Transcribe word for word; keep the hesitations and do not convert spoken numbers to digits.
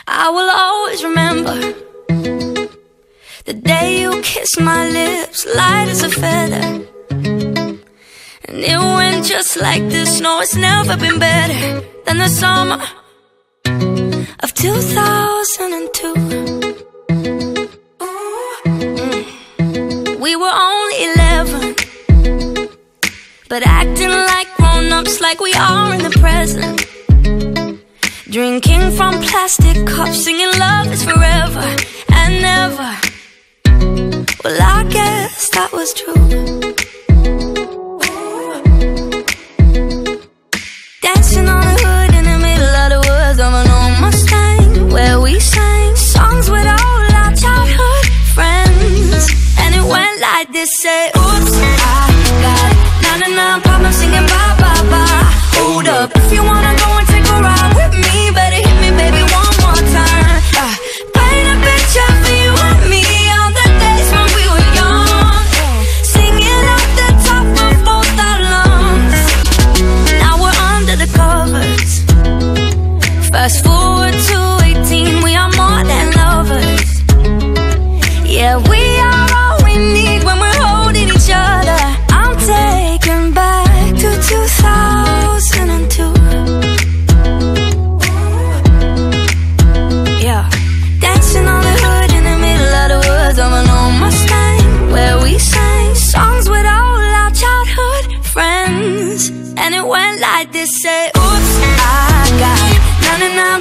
I will always remember the day you kissed my lips, light as a feather. And it went just like this. No, it's never been better than the summer of two thousand two. mm. We were only eleven, but acting like grown-ups, like we are in the present. Drinking from plastic cups, singing love is forever and never. Well, I guess that was true. Dancing on the hood in the middle of the woods of an old Mustang, where we sang songs with all our childhood friends. And it went like this, say, oops, I got ninety-nine problems singing bye, bye, bye. Hold up, if you wanna go and take a ride with me, better hit me, baby, one more time. uh, Paint a picture for you and me on the days when we were young, singing at the top of both our lungs. Now we're under the covers. Fast forward to eighteen, we are more than lovers. Yeah, we are all we need when we're holding each other. I'm taken back to two thousand two. Yeah, dancing on the hood in the middle of the woods of an old Mustang, where we sang songs with all our childhood friends. And it went like this, say, oops, I got ninety-nine